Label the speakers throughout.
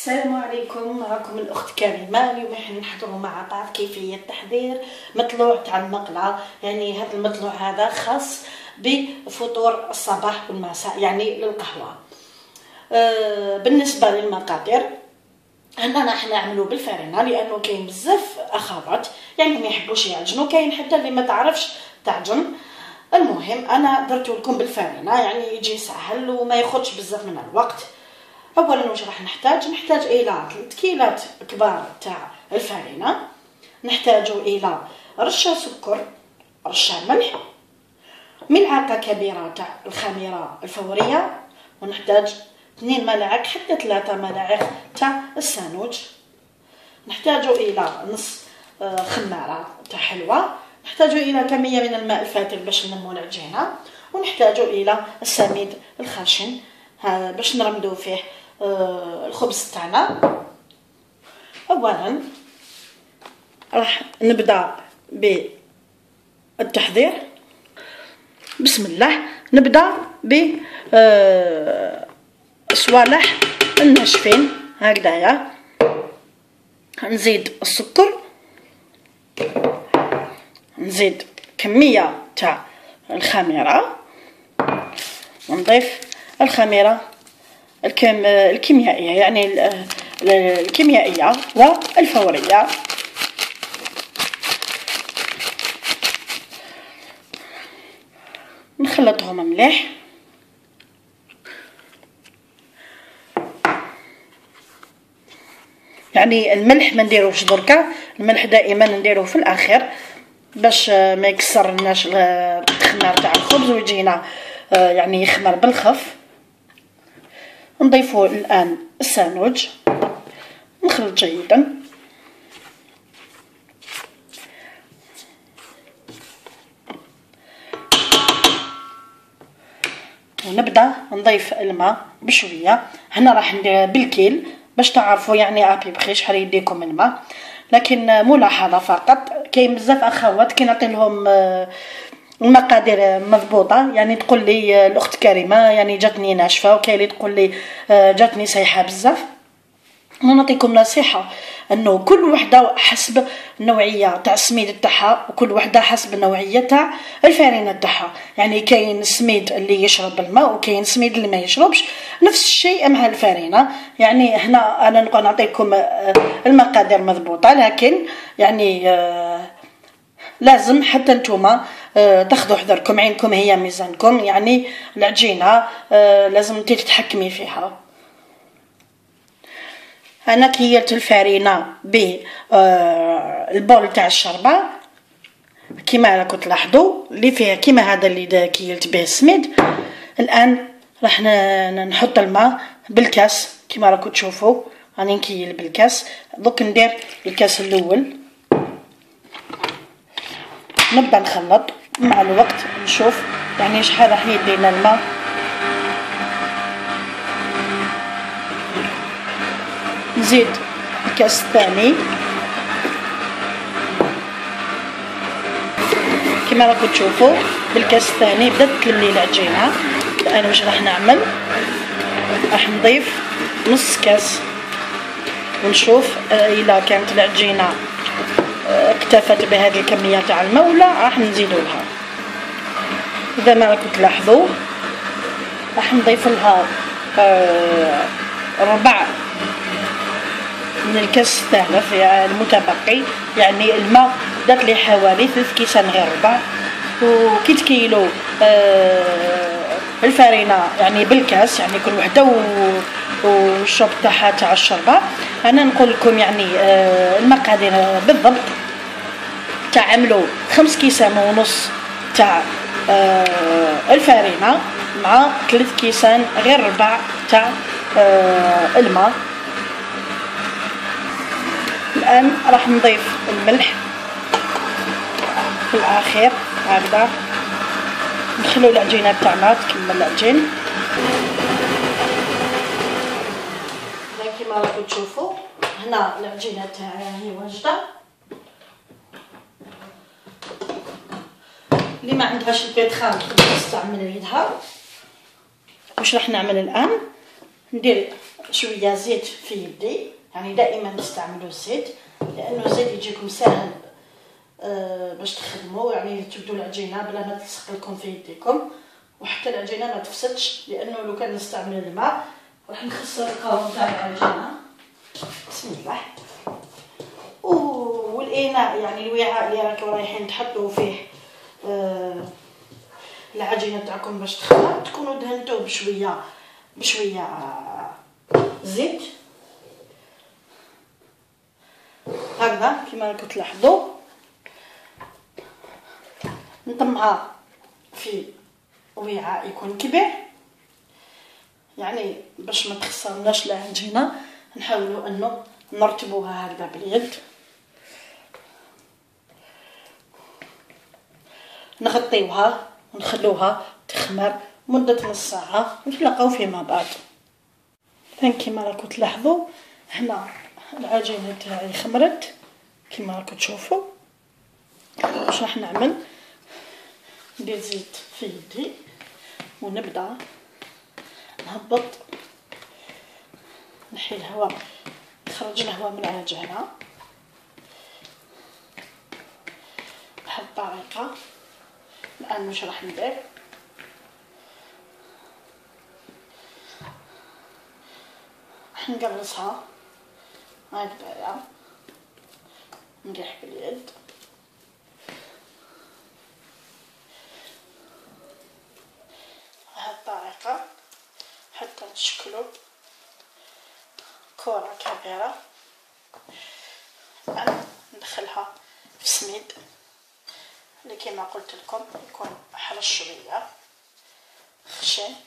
Speaker 1: السلام عليكم، معكم الاخت كريمه. اليوم راح نحضروا مع بعض كيفيه تحضير مطلوع تاع المقله. يعني هذا المطلوع هذا خاص بفطور الصباح والمساء، يعني للقهوه. بالنسبه للمقادير، هنا راح نعملوا بالفرينه لانه كاين بزاف اخوات يعني ما يحبوش يعجنوا، كاين حتى اللي ما تعرفش تعجن. المهم انا درت لكم بالفرينه يعني يجي سهل وما ياخذش بزاف من الوقت. اولا واش راح نحتاج الى 3 كيلات كبار تاع الفرينه، نحتاج الى رشه سكر، رشه ملح، ملعقه كبيره تاع الخميره الفوريه، ونحتاج 2 ملاعق حتى 3 ملاعق تاع السانوج، نحتاج الى نص خماره تاع حلوه، نحتاج الى كميه من الماء الفاتر باش ننمو العجينه، ونحتاج الى السميد الخشن باش نرمدو فيه الخبز تاعنا. اولا راح نبدا بالتحضير. بسم الله. نبدا ب الصوالح الناشفين هكذايا، نزيد السكر، نزيد كميه تاع الخميره، ونضيف الخميره الكيميائيه يعني الكيميائيه والفوريه، نخلطهم مليح. يعني الملح ما نديروش دركا، الملح دائما نديروه في الاخير باش ما يكسرناش التخمار تاع الخبز ويجينا يعني يخمر بالخف. نضيفوا الان السانوج، نخلط جيدا، ونبدا نضيف الماء بشويه. هنا راح ندير بالكيل باش تعرفوا يعني ابي بخي شحال يديكم الماء. لكن ملاحظه فقط، كاين بزاف اخوات كي نعطي لهم المقادير مضبوطه يعني تقول لي الاخت كريمه يعني جاتني ناشفه، وكاين اللي تقول لي جاتني سايحه بزاف. انا نعطيكم نصيحه انه كل وحده حسب النوعيه تاع السميد تاعها، وكل وحده حسب النوعيه تاع الفرينه تاعها. يعني كاين السميد اللي يشرب الماء وكاين السميد اللي ما يشربش، نفس الشيء مع الفرينه. يعني هنا انا نبغى نعطيكم المقادير مضبوطه، لكن يعني لازم حتى نتوما تاخذوا حذركم، عينكم هي ميزانكم. يعني العجينه لازم انت تتحكمي فيها. انا كيلت الفرينه ب البول تاع الشربه كيما راكم تلاحظوا اللي فيه كيما هذا اللي كيلت به السميد. الان راح نحط الماء بالكاس كيما راكم تشوفوا، راني نكيل بالكاس. دوك ندير الكاس الاول، نبدا نخلط مع الوقت نشوف يعني شحال راح يدينا الماء. نزيد الكاس الثاني كما راكم تشوفوا بالكاس الثاني بدات تلملي العجينه. الان واش راح نعمل؟ راح نضيف نص كاس ونشوف اذا كانت العجينه اكتفت بهذه الكميه تاع الماء ولا راح نزيدوا لها. اذا ما راكم تلاحظوا راح نضيف لها ربع من الكاس الثالث المتبقي. يعني الماء دات لي حوالي 3 كيسان غير ربع. وكي تكيلوا الفرينه يعني بالكاس يعني كل وحده والشوب تاعها تاع الشربه. انا نقول لكم يعني المقادير بالضبط. تعملوا 5 كيسان ونص تاع الفرينه مع 3 كيسان غير ربع تاع الماء. الان راح نضيف الملح في الاخير هكذا، نخلو العجينه تاعنا تكمل العجين. كيما راكم تشوفوا هنا العجينه تاعي هي واجده. اللي ما عندهاش البيتخام تستعمل يدها. واش راح نعمل الان؟ ندير شويه زيت في يدي، يعني دائما نستعملوا الزيت لانه الزيت يجيكم ساهل باش تخدموا، يعني تبدوا العجينه بلا ما تلصق لكم في يديكم، وحتى العجينه ما تفسدش، لانه لو كان نستعمل الماء راح نخسر القوام تاع العجينه. بسم الله. والاناء يعني الوعاء اللي راكم رايحين تحطوا فيه العجينه تاعكم باش تخمر تكونوا دهنتوه بشويه زيت هكذا كما راكم تلاحظوا. نطمها في وعاء يكون كبير، يعني باش ما تخسرناش العجينه. نحاولوا انه نرتبوها هكذا باليد، نغطيوها ونخلوها تخمر مده نص ساعه ونتلاقاو فيما بعد. كما راكم تلاحظوا هنا العجينه تاعي خمرت كما راكم تشوفوا. واش راح نعمل؟ ندير زيت في يدي ونبدا نهبط، نحي الهواء، نخرج الهواء من العجينه بهذه الطريقه. الان واش راح ندير؟ راح نقرصها هكذايا مليح باليد، بهذه الطريقه حتى نشكلوا كرة كبيرة. الآن ندخلها في سميد اللي كما قلت لكم يكون حرش شوية خشن،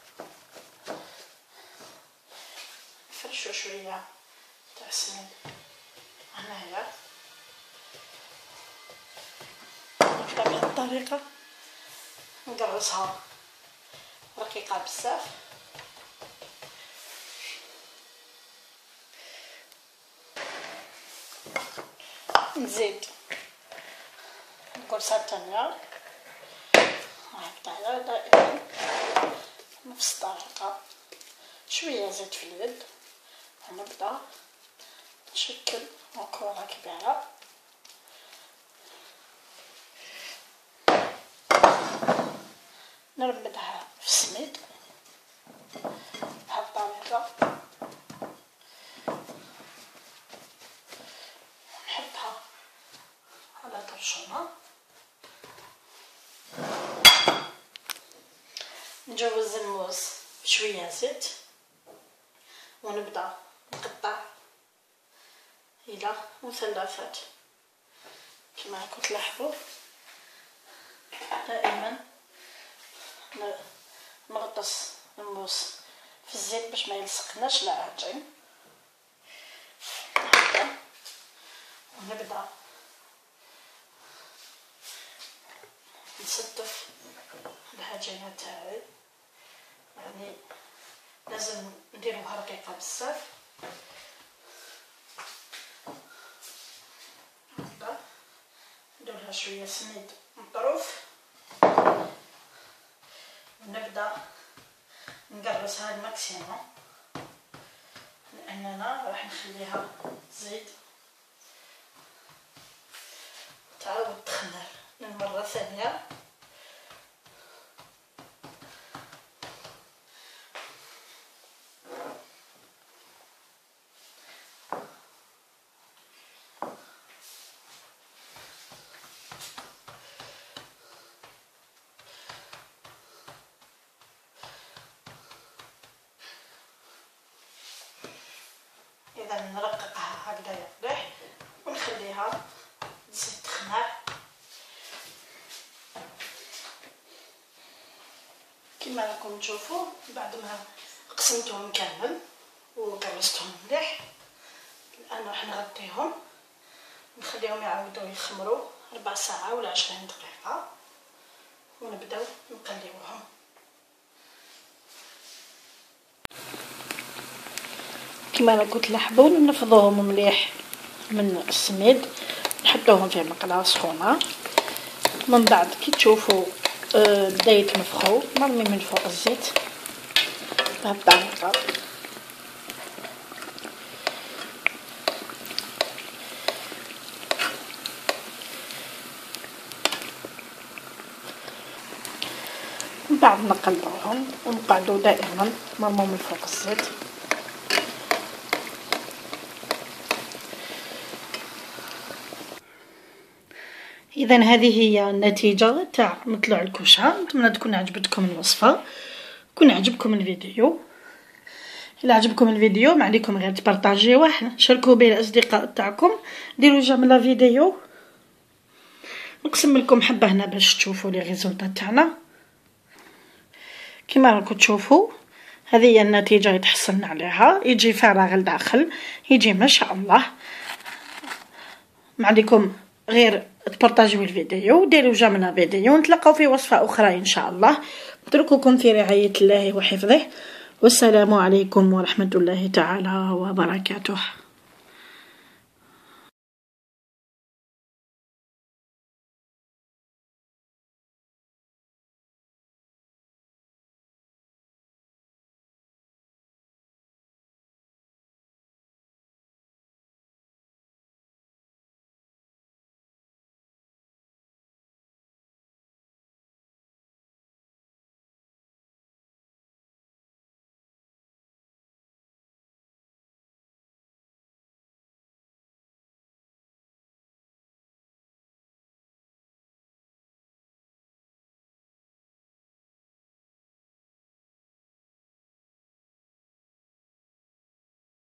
Speaker 1: نفرشو شوية تاع سميد هنايا نبدا بهذه الطريقة نقرصها رقيقة بزاف. نزيد القرصة الثانية هكذايا دائما نفس الطريقة، شوية زيت في اليد ونبدا نشكل كرة كبيرة. نرمدها في السميد بهذه الطريقة، نحطها على طرشونة، نجوز الموز بشوية زيت ونبدا نقطع الى مثلثات كما راكم تلاحظوا. دائما نغطس الموز في الزيت باش ما يلصقناش العجين هكذا، ونبدا نستف العجينه تاعي، يعني لازم نديروها رقيقه بزاف. هكذا ندير لها شويه سميد مطروف ونبدا نقرصها الماكسيموم، لاننا راح نخليها تزيد تعاود تخمر للمره الثانيه. إذا نرققها هكذايا مليح ونخليها تزيد تخمر. كما راكم تشوفوا بعد ما قسمتهم كامل وقرصتهم مليح، الآن راح نغطيهم نخليهم يعاودوا يخمروا ربع ساعة ولا 20 دقيقة ونبداو نقليوهم. كما راكم تلاحظوا نفضوهم مليح من السميد، نحطوهم في مقلاة سخونة، من بعد كي تشوفوا بدا يتنفخوا نرمي من فوق الزيت بهذه الطريقة بعد نقلبوهم ونقعدوا دائما نرموا من فوق الزيت. اذا هذه هي النتيجه تاع مطلوع الكوشه. نتمنى تكون عجبتكم الوصفه، يكون عجبكم الفيديو. الا عجبكم الفيديو ما عليكم غير تبارطاجيوه، شاركوه به الاصدقاء تاعكم، ديروا جيم لا فيديو. نقسم لكم حبه هنا باش تشوفوا لي ريزولطات تاعنا. كما راكم تشوفوا هذه هي النتيجه اللي تحصلنا عليها، يجي فارغ لداخل، يجي ما شاء الله. ما عليكم غير تبارطاجيو الفيديو وديروا جيم لا فيديو. نتلاقاو في وصفه اخرى ان شاء الله. نترككم في رعايه الله وحفظه، والسلام عليكم ورحمه الله تعالى وبركاته.